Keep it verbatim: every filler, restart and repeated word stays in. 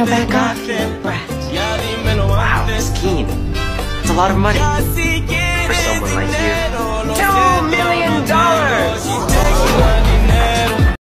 gonna back off here, Brett. Wow, Skeen. It's a lot of money for someone like you.